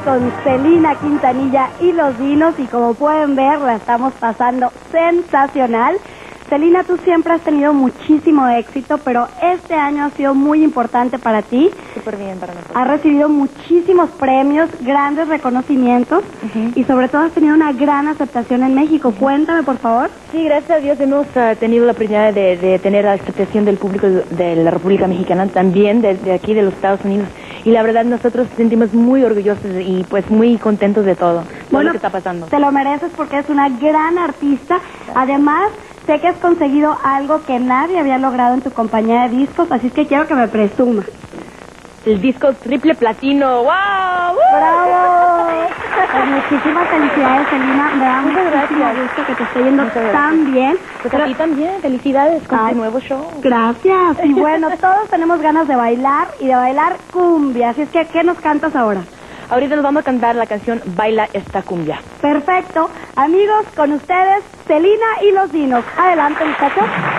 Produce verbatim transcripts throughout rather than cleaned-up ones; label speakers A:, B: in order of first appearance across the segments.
A: con Selena Quintanilla y Los Dinos, y como pueden ver, la estamos pasando sensacional. Selena, tú siempre has tenido muchísimo éxito, pero este año ha sido muy importante para ti.
B: Súper bien para nosotros.
A: Has recibido muchísimos premios, grandes reconocimientos, uh-huh. y sobre todo has tenido una gran aceptación en México. Uh-huh. Cuéntame, por favor.
B: Sí, gracias a Dios hemos uh, tenido la oportunidad de, de tener la aceptación del público de la República Mexicana, también de, de aquí de los Estados Unidos. Y la verdad nosotros nos sentimos muy orgullosos y pues muy contentos de todo, todo
A: bueno,
B: lo que está pasando.
A: Te lo mereces porque eres una gran artista. Además, sé que has conseguido algo que nadie había logrado en tu compañía de discos, así que quiero que me presumas.
B: El disco triple platino. ¡Wow!
A: ¡Bravo! Pues muchísimas felicidades, Selena. Me da muchísimo gusto que te esté yendo tan bien.
B: Pues pero a ti también, felicidades con
A: Ay,
B: tu nuevo show.
A: Gracias. Y bueno, todos tenemos ganas de bailar y de bailar cumbia. Así es que, ¿qué nos cantas ahora?
B: Ahorita nos vamos a cantar la canción Baila esta cumbia.
A: Perfecto. Amigos, con ustedes, Selena y Los Dinos. Adelante, muchachos.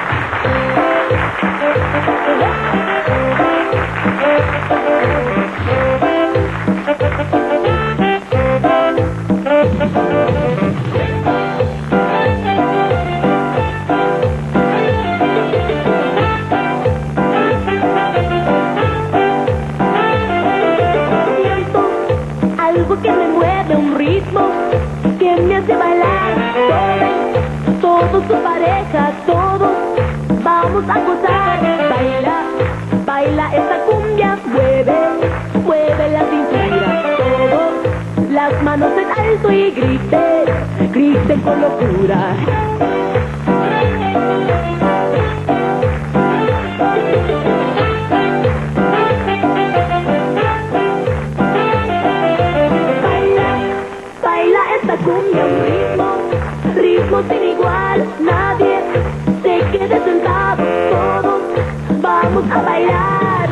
C: Algo que me mueve, un ritmo que me hace bailar. Todos, todos su pareja, todos vamos a gozar. Baila, baila esta cumbia, mueve, mueve la cintura. Todos, las manos en alto y griten, griten con locura. Cumbia, un ritmo, ritmo sin igual, nadie se quede sentado, todos vamos a bailar.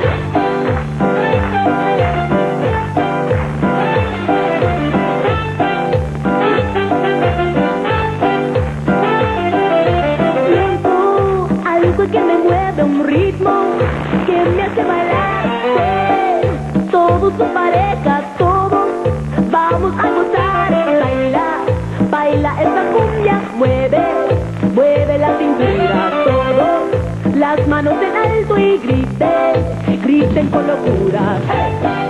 C: Tiempo, algo que me mueve, un ritmo que me hace bailar. Sí, todos su pareja, todos vamos a gozar. Baila esta cumbia, mueve, mueve la cintura, todos, las manos en alto y griten, griten con locura.